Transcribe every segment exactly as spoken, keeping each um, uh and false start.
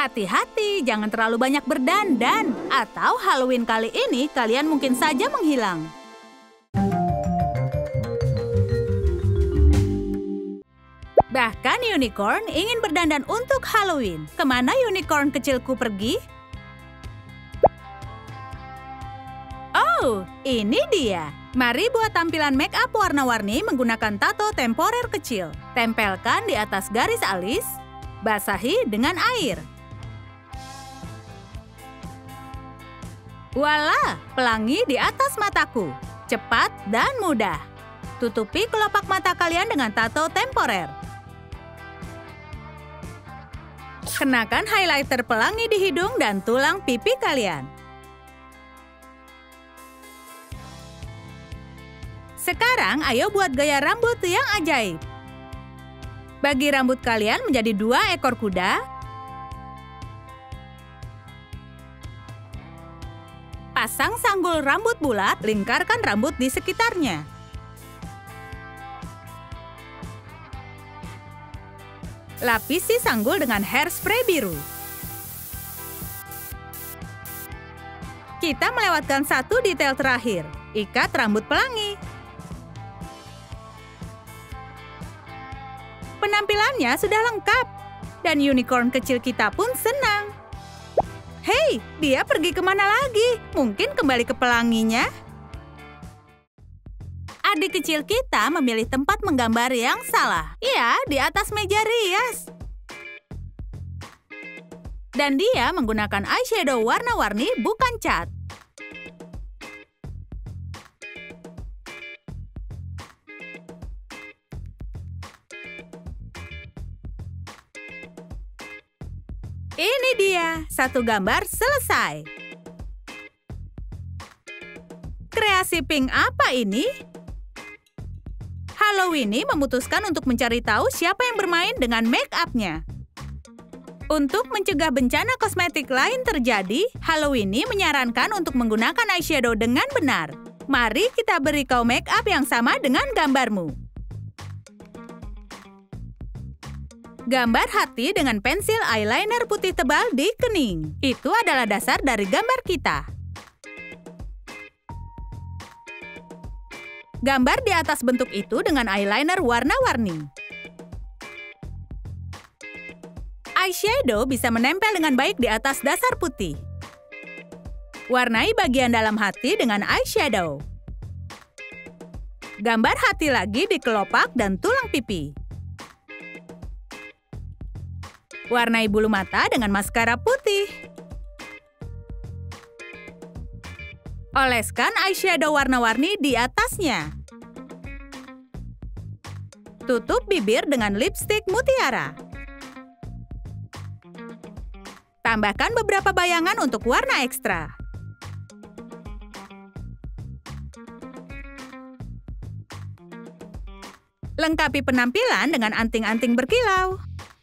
Hati-hati, jangan terlalu banyak berdandan. Atau Halloween kali ini kalian mungkin saja menghilang. Bahkan unicorn ingin berdandan untuk Halloween. Kemana unicorn kecilku pergi? Oh, ini dia. Mari buat tampilan make up warna-warni menggunakan tato temporer kecil. Tempelkan di atas garis alis, basahi dengan air. Voila, pelangi di atas mataku. Cepat dan mudah. Tutupi kelopak mata kalian dengan tato temporer. Kenakan highlighter pelangi di hidung dan tulang pipi kalian. Sekarang, ayo buat gaya rambut yang ajaib. Bagi rambut kalian menjadi dua ekor kuda. Pasang sanggul rambut bulat, lingkarkan rambut di sekitarnya. Lapisi sanggul dengan hairspray biru. Kita melewatkan satu detail terakhir, ikat rambut pelangi. Penampilannya sudah lengkap, dan unicorn kecil kita pun senang. Hei, dia pergi kemana lagi? Mungkin kembali ke pelanginya? Adik kecil kita memilih tempat menggambar yang salah. Iya, di atas meja rias. Dan dia menggunakan eyeshadow warna-warni, bukan cat. Ini dia, satu gambar selesai. Kreasi pink apa ini? Halloween memutuskan untuk mencari tahu siapa yang bermain dengan make up-nya. Untuk mencegah bencana kosmetik lain terjadi, Halloween menyarankan untuk menggunakan eyeshadow dengan benar. Mari kita beri kau make up yang sama dengan gambarmu. Gambar hati dengan pensil eyeliner putih tebal di kening. Itu adalah dasar dari gambar kita. Gambar di atas bentuk itu dengan eyeliner warna-warni. Eyeshadow bisa menempel dengan baik di atas dasar putih. Warnai bagian dalam hati dengan eyeshadow. Gambar hati lagi di kelopak dan tulang pipi. Warnai bulu mata dengan maskara putih. Oleskan eyeshadow warna-warni di atasnya. Tutup bibir dengan lipstik mutiara. Tambahkan beberapa bayangan untuk warna ekstra. Lengkapi penampilan dengan anting-anting berkilau.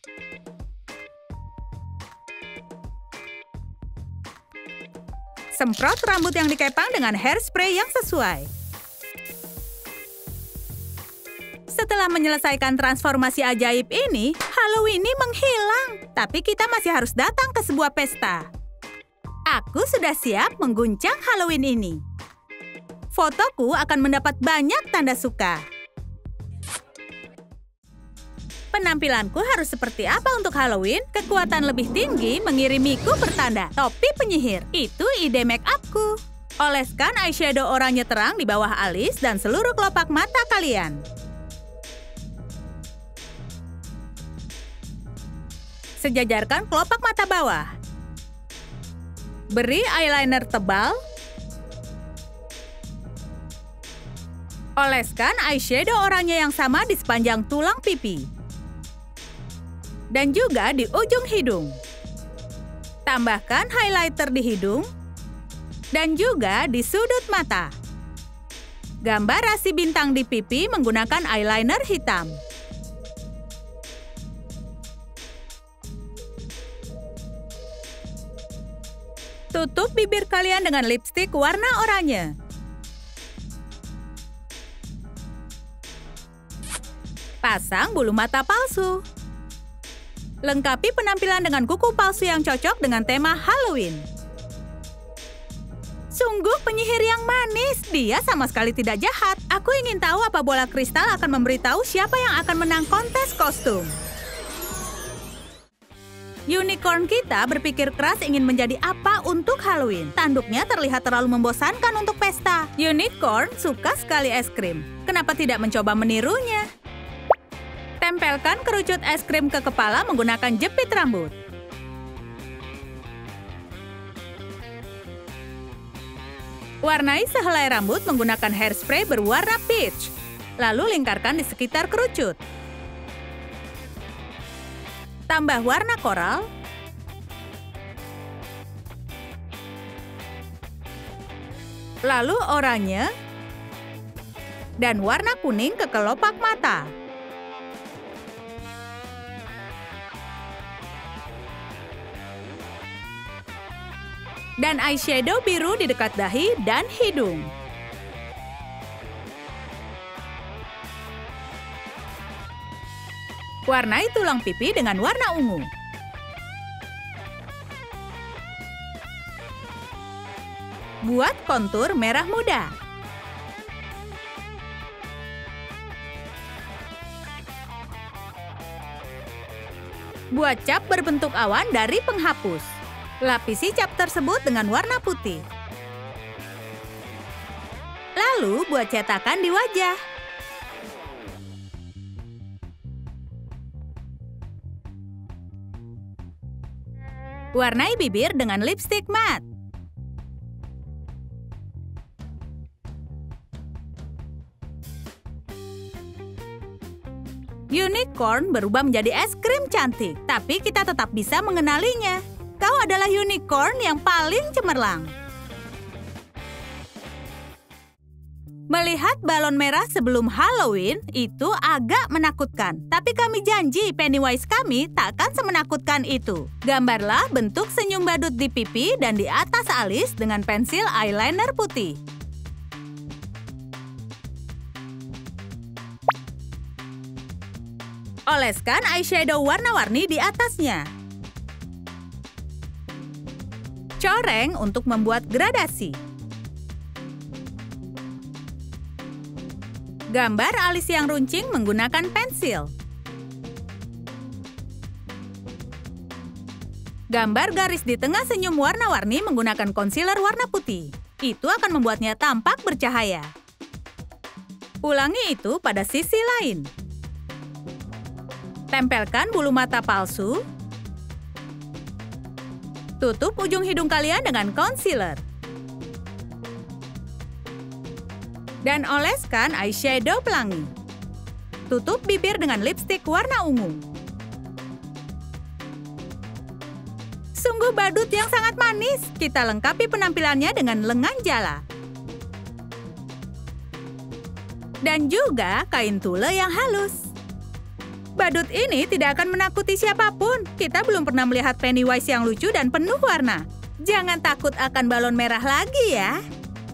Semprot rambut yang dikepang dengan hairspray yang sesuai. Setelah menyelesaikan transformasi ajaib ini, Halloween menghilang. Tapi kita masih harus datang ke sebuah pesta. Aku sudah siap mengguncang Halloween ini. Fotoku akan mendapat banyak tanda suka. Penampilanku harus seperti apa untuk Halloween? Kekuatan lebih tinggi mengirimiku bertanda topi penyihir. Itu ide make upku. Oleskan eyeshadow oranye terang di bawah alis dan seluruh kelopak mata kalian. Sejajarkan kelopak mata bawah. Beri eyeliner tebal. Oleskan eyeshadow oranye yang sama di sepanjang tulang pipi. Dan juga di ujung hidung. Tambahkan highlighter di hidung. Dan juga di sudut mata. Gambar rasi bintang di pipi menggunakan eyeliner hitam. Tutup bibir kalian dengan lipstik warna oranye. Pasang bulu mata palsu. Lengkapi penampilan dengan kuku palsu yang cocok dengan tema Halloween. Sungguh penyihir yang manis. Dia sama sekali tidak jahat. Aku ingin tahu apa bola kristal akan memberitahu siapa yang akan menang kontes kostum. Unicorn kita berpikir keras ingin menjadi apa untuk Halloween. Tanduknya terlihat terlalu membosankan untuk pesta. Unicorn suka sekali es krim. Kenapa tidak mencoba menirunya? Tempelkan kerucut es krim ke kepala menggunakan jepit rambut. Warnai sehelai rambut menggunakan hairspray berwarna peach. Lalu lingkarkan di sekitar kerucut. Tambah warna koral. Lalu oranye. Dan warna kuning ke kelopak mata. Dan eyeshadow biru di dekat dahi dan hidung. Warnai tulang pipi dengan warna ungu. Buat kontur merah muda. Buat cap berbentuk awan dari penghapus. Lapisi cap tersebut dengan warna putih. Lalu buat cetakan di wajah. Warnai bibir dengan lipstik matte. Unicorn berubah menjadi es krim cantik, tapi kita tetap bisa mengenalinya. Kau adalah unicorn yang paling cemerlang. Melihat balon merah sebelum Halloween itu agak menakutkan. Tapi kami janji Pennywise kami takkan semenakutkan itu. Gambarlah bentuk senyum badut di pipi dan di atas alis dengan pensil eyeliner putih. Oleskan eyeshadow warna-warni di atasnya. Coreng untuk membuat gradasi. Gambar alis yang runcing menggunakan pensil. Gambar garis di tengah senyum warna-warni menggunakan concealer warna putih. Itu akan membuatnya tampak bercahaya. Ulangi itu pada sisi lain. Tempelkan bulu mata palsu. Tutup ujung hidung kalian dengan concealer. Dan oleskan eyeshadow pelangi. Tutup bibir dengan lipstik warna ungu. Sungguh badut yang sangat manis. Kita lengkapi penampilannya dengan lengan jala. Dan juga kain tule yang halus. Badut ini tidak akan menakuti siapapun. Kita belum pernah melihat Pennywise yang lucu dan penuh warna. Jangan takut akan balon merah lagi ya.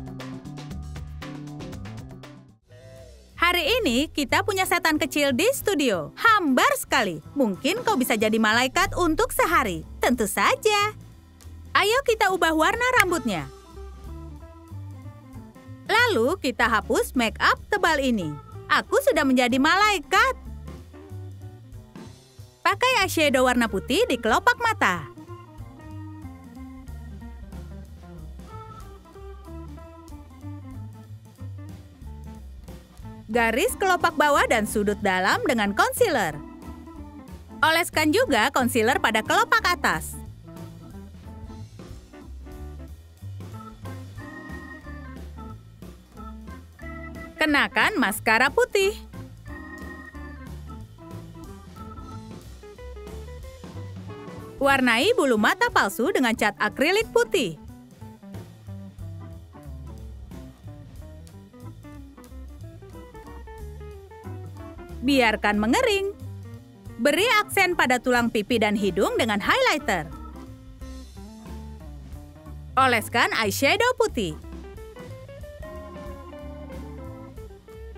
Hari ini kita punya setan kecil di studio. Hambar sekali. Mungkin kau bisa jadi malaikat untuk sehari. Tentu saja. Ayo kita ubah warna rambutnya. Lalu kita hapus make up tebal ini. Aku sudah menjadi malaikat. Pakai eyeshadow warna putih di kelopak mata. Garis kelopak bawah dan sudut dalam dengan concealer. Oleskan juga concealer pada kelopak atas. Kenakan maskara putih. Warnai bulu mata palsu dengan cat akrilik putih. Biarkan mengering. Beri aksen pada tulang pipi dan hidung dengan highlighter. Oleskan eyeshadow putih.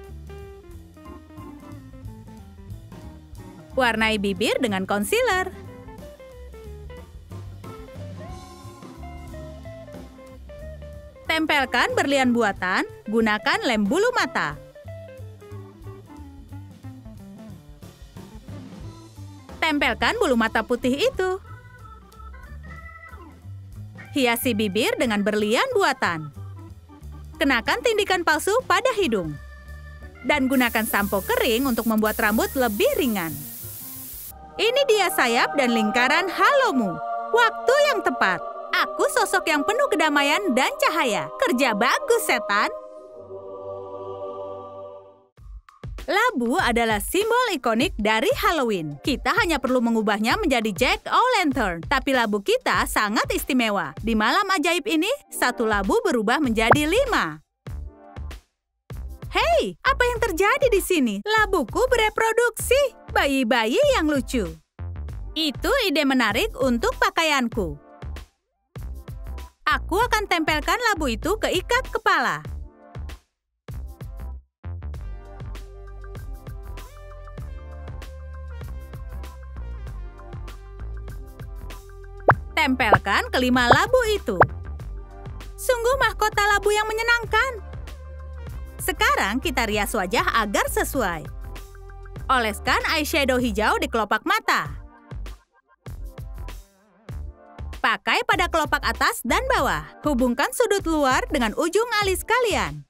Warnai bibir dengan concealer. Tempelkan berlian buatan, gunakan lem bulu mata. Tempelkan bulu mata putih itu. Hiasi bibir dengan berlian buatan. Kenakan tindikan palsu pada hidung. Dan gunakan sampo kering untuk membuat rambut lebih ringan. Ini dia sayap dan lingkaran halomu. Waktu yang tepat. Aku sosok yang penuh kedamaian dan cahaya. Kerja bagus, setan. Labu adalah simbol ikonik dari Halloween. Kita hanya perlu mengubahnya menjadi Jack-o'-lantern. Tapi labu kita sangat istimewa. Di malam ajaib ini, satu labu berubah menjadi lima. Hei, apa yang terjadi di sini? Labuku bereproduksi. Bayi-bayi yang lucu. Itu ide menarik untuk pakaianku. Aku akan tempelkan labu itu ke ikat kepala. Tempelkan kelima labu itu. Sungguh mahkota labu yang menyenangkan. Sekarang kita rias wajah agar sesuai. Oleskan eyeshadow hijau di kelopak mata. Pakai pada kelopak atas dan bawah. Hubungkan sudut luar dengan ujung alis kalian.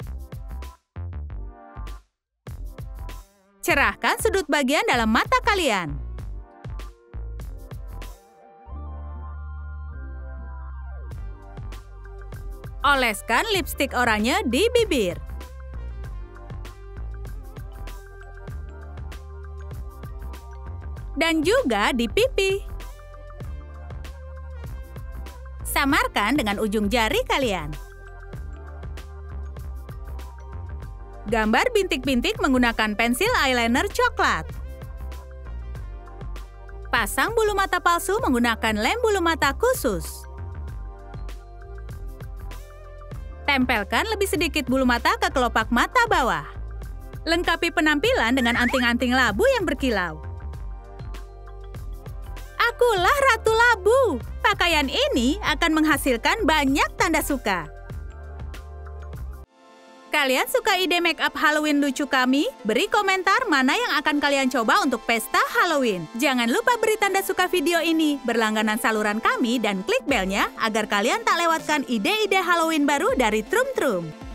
Cerahkan sudut bagian dalam mata kalian. Oleskan lipstik oranye di bibir. Dan juga di pipi. Samarkan dengan ujung jari kalian. Gambar bintik-bintik menggunakan pensil eyeliner coklat. Pasang bulu mata palsu menggunakan lem bulu mata khusus. Tempelkan lebih sedikit bulu mata ke kelopak mata bawah. Lengkapi penampilan dengan anting-anting labu yang berkilau. Akulah Ratu Labu. Pakaian ini akan menghasilkan banyak tanda suka. Kalian suka ide make up Halloween lucu kami? Beri komentar mana yang akan kalian coba untuk pesta Halloween. Jangan lupa beri tanda suka video ini, berlangganan saluran kami, dan klik belnya agar kalian tak lewatkan ide-ide Halloween baru dari Trum Trum.